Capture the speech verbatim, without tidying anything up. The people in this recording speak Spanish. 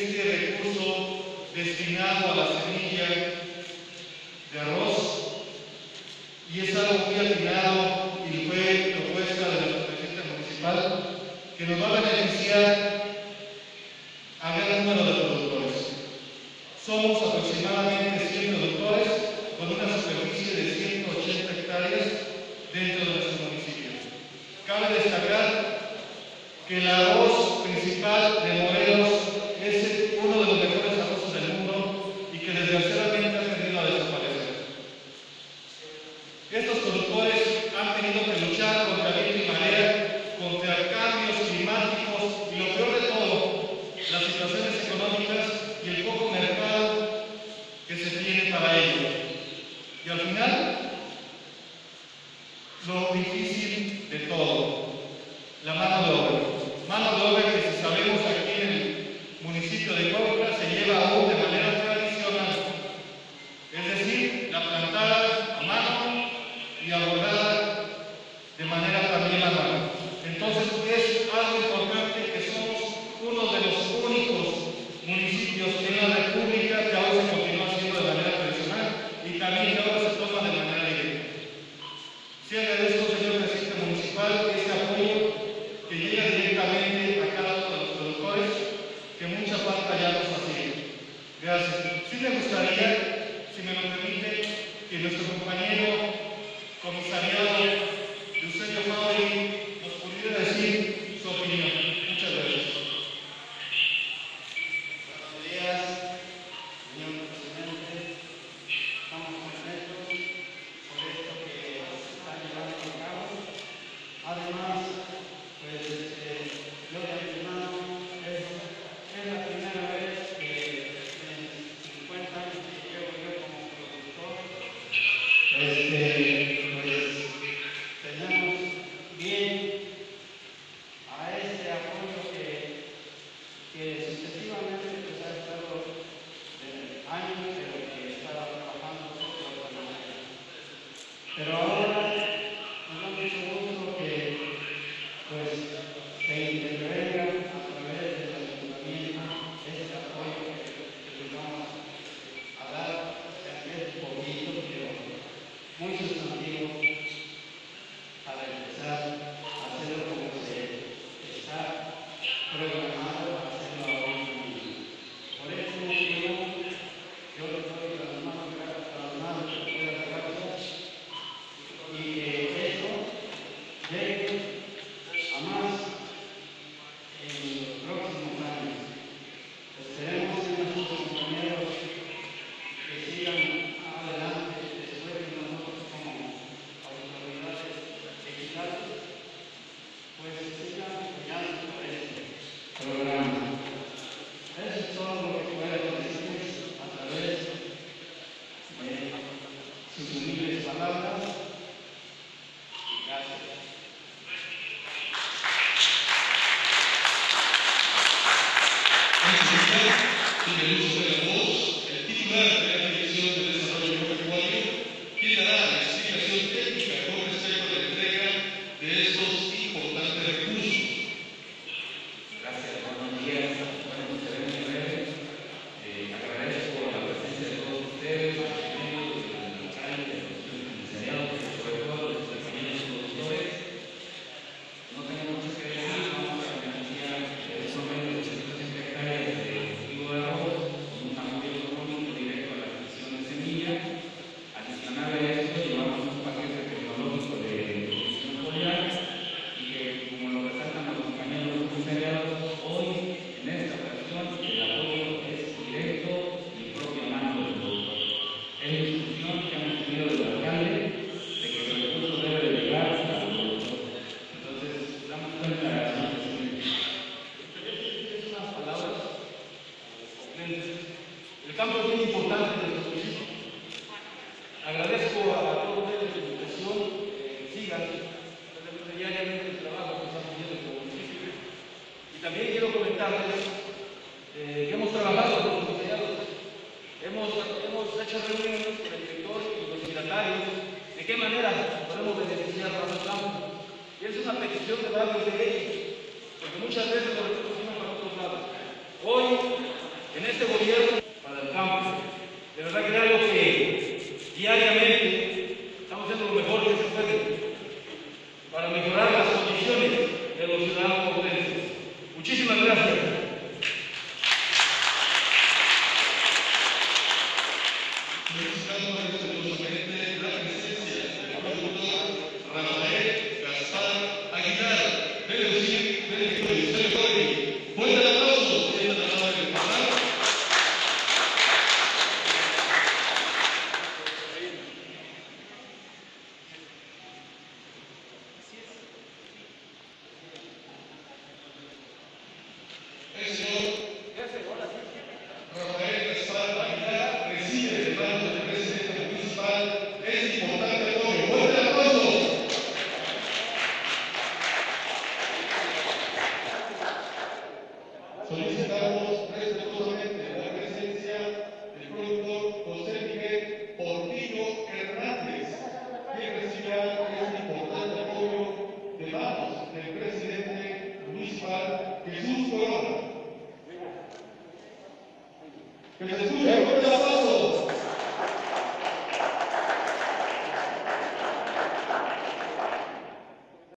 este recurso destinado a la semilla de arroz, y es algo muy atinado y fue propuesta de nuestro presidente municipal, que nos va a beneficiar a gran número de productores. Somos aproximadamente cien productores con una superficie de ciento ochenta hectáreas dentro de nuestro municipio. Cabe destacar que el arroz principal de Morelos es uno de los mejores arrozes del mundo y que desgraciadamente ha tenido a desaparecer. Estos productores han tenido que luchar contra viento y marea, contra cambios climáticos y, lo peor de todo, las situaciones económicas y el poco mercado que se tiene para ello. Y al final, lo difícil de todo, la mano de obra. Mano de obra que, si sabemos, aquí en el municipio de Cuautla se lleva aún de manera tradicional, es decir, la plantada a mano y abordada de manera también a mano. Entonces es algo importante que somos uno de los únicos municipios en la República que ahora se continúa haciendo de manera tradicional y también que ahora se toma de manera directa. Sí agradezco, señor presidente municipal, este apoyo que llega directamente a cada uno de los productores, que mucha falta ya nos hacía. Gracias. Sí me gustaría, si me lo permite, que nuestro compañero comisariado Eusebio Fabri nos pudiera decir su opinión. Muchas gracias. Buenos días, señor presidente. Estamos contentos por esto que se está llevando a cabo. Además, pues, este, yo de antemano, es, es la primera vez que en cincuenta años que llevo yo como productor, este, pues, tenemos bien a este apoyo que, que sucesivamente pues, ha estado eh, años, pero que estaba trabajando nosotros de otra manera. Pero ahora nos da mucho gusto que pues se intervenga a través del ayuntamiento este apoyo que, que les vamos a dar, que es poquito, pero muy sustantivo para empezar a hacerlo como se está programado para hacerlo ahora mismo. Por este motivo, yo le doy las manos las manos de las gracias y que esto llegue a más en los próximos años. Esperemos que nuestros compañeros que sigan adelante después de nosotros como autoridades legislativas, pues sigan apoyando por este programa. Eso es todo lo que puedo decir a través de sus humildes palabras. Gracias. Sin el uso de la voz, el titular de la Dirección de Desarrollo Agropecuario, quien dará la explicación técnica con respecto a la entrega de estos importantes recursos. Gracias, buenos días. Bueno, pues seré muy breve. Eh, agradezco la presencia de todos ustedes, de los medios, del alcalde, de los comisariados, pero sobre todo de los compañeros productores. No tengo mucho que decir, vamos a beneficiar de esos medios de ciento ochenta hectáreas de cultivo de arroz con un apoyo económico directo a la adquisición de semilla. Adicional a esto, llevamos un paquete tecnológico de producción foliar y que, como lo resaltan los compañeros comisariados, hoy, en esta ocasión, el apoyo es directo y propia mano del productor. Es la instrucción que hemos tenido del alcalde de que el recurso debe de llegar al productor. Entonces, damos cuenta de la Unas palabras completas. El campo es muy importante en nuestro municipio. Agradezco a todos los medios de comunicación que sigan diariamente el trabajo que estamos haciendo en el municipio. Y también quiero comentarles eh, que hemos trabajado con los comisariados. Hemos, hemos hecho reuniones con el director y los dignatarios de qué manera podemos beneficiar a nuestro campo. Y es una petición de varios de ellos, porque muchas veces los recursos van para otros lados. Hoy en este gobierno para el campo. De verdad que es algo que diariamente estamos haciendo lo mejor que se puede para mejorar las condiciones de los ciudadanos pobres. Muchísimas gracias. Solicitamos respetuosamente la presencia del productor Rafael Gaspar Aguilar, del Ministerio Público. Fuerte el aplauso, señor Rafael Gaspar. El señor Rafael Gaspar Aguilar recibe de manos del presidente municipal este importante apoyo. ¡Fuerte el aplauso! Solicitamos respetuosamente la presencia del productor José Miguel Portillo Hernández, que recibirá este importante apoyo de manos del presidente municipal Jesús Corona. Que se escuche.